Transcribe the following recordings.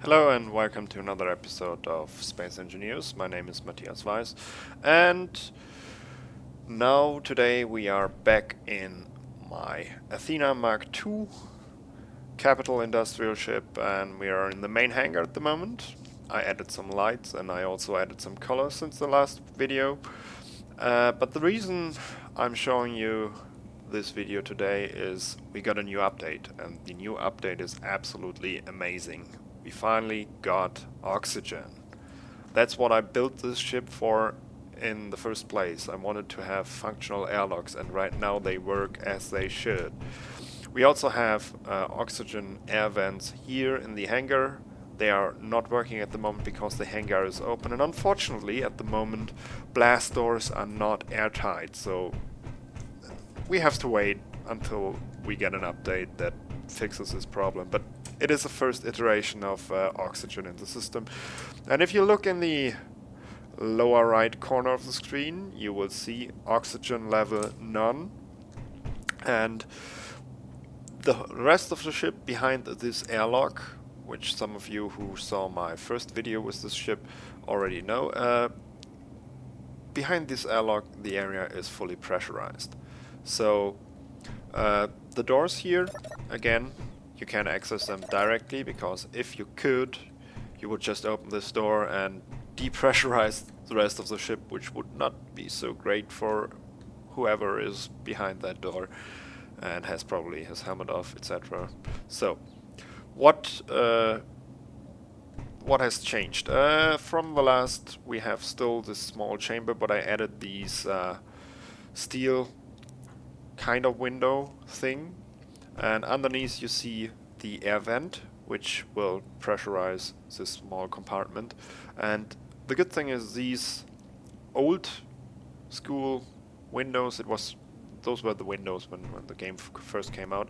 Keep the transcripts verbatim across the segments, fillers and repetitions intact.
Hello and welcome to another episode of Space Engineers. My name is Matthias Weiss, and now today we are back in my Athena Mark two capital industrial ship, and we are in the main hangar at the moment. I added some lights and I also added some colors since the last video. Uh, but the reason I'm showing you this video today is we got a new update, and the new update is absolutely amazing. We finally got oxygen. That's what I built this ship for in the first place. I wanted to have functional airlocks, and right now they work as they should. We also have uh, oxygen air vents here in the hangar. They are not working at the moment because the hangar is open, and unfortunately at the moment blast doors are not airtight, so we have to wait until we get an update that fixes this problem. But it is the first iteration of uh, oxygen in the system. And if you look in the lower right corner of the screen, you will see oxygen level none. And the rest of the ship behind this airlock, which some of you who saw my first video with this ship already know, uh, behind this airlock the area is fully pressurized. So uh, the doors here, again, you can access them directly, because if you could, you would just open this door and depressurize the rest of the ship, which would not be so great for whoever is behind that door and has probably his helmet off, et cetera. So, what uh, what has changed? Uh, from the last, we have still this small chamber, but I added these uh, steel kind of window thing. And underneath you see the air vent, which will pressurize this small compartment. And the good thing is, these old school windows, it was those were the windows when, when the game f first came out,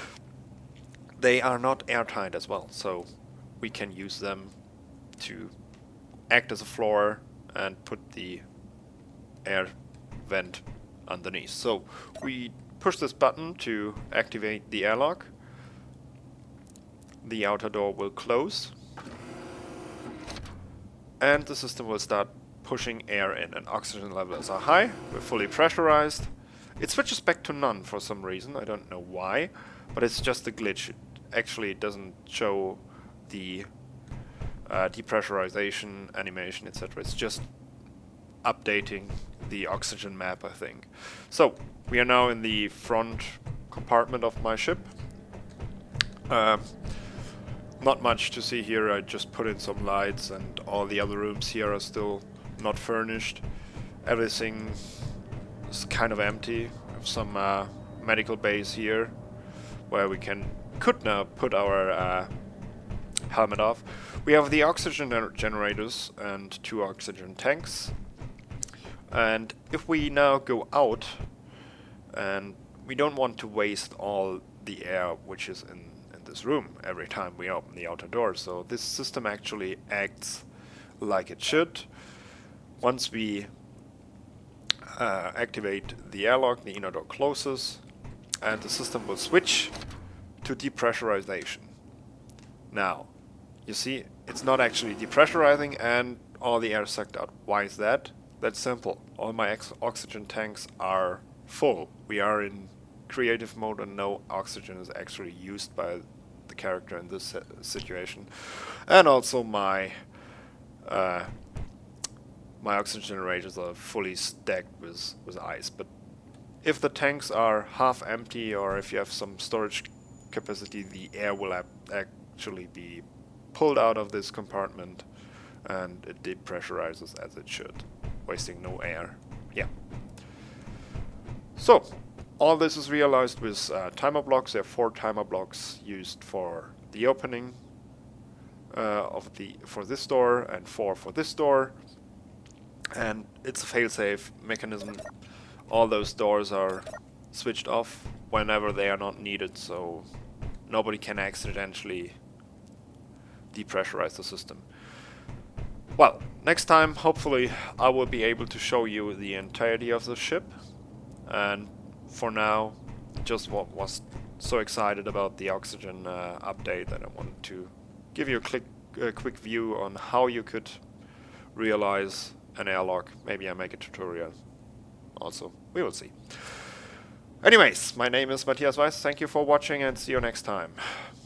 they are not airtight as well, so we can use them to act as a floor and put the air vent underneath. So we push this button to activate the airlock. The outer door will close, and the system will start pushing air in, and oxygen levels are high. We're fully pressurized. It switches back to none for some reason. I don't know why, but it's just a glitch. It actually doesn't show the uh, depressurization animation, et cetera. It's just updating the oxygen map, I think. So we are now in the front compartment of my ship. Uh, not much to see here. I just put in some lights, and all the other rooms here are still not furnished. Everything is kind of empty. We have some uh, medical bays here where we can could now put our uh, helmet off. We have the oxygen generators and two oxygen tanks. And if we now go out, and we don't want to waste all the air which is in, in this room every time we open the outer door, so this system actually acts like it should. Once we uh, activate the airlock, the inner door closes, and the system will switch to depressurization. Now, you see, it's not actually depressurizing and all the air sucked out. Why is that? That's simple. All my oxygen tanks are full. We are in creative mode and no oxygen is actually used by the character in this situation. And also my uh, my oxygen generators are fully stacked with, with ice. But if the tanks are half empty, or if you have some storage capacity, the air will actually be pulled out of this compartment and it depressurizes as it should, wasting no air. Yeah. So, all this is realized with uh, timer blocks. There are four timer blocks used for the opening uh, of the for this door, and four for this door. And it's a fail-safe mechanism. All those doors are switched off whenever they are not needed, so nobody can accidentally depressurize the system. Well, next time, hopefully, I will be able to show you the entirety of the ship. And for now, just what was so excited about the oxygen uh, update that I wanted to give you a quick, a quick view on how you could realize an airlock. Maybe I make a tutorial also. We will see. Anyways, my name is Matthias Weiß. Thank you for watching and see you next time.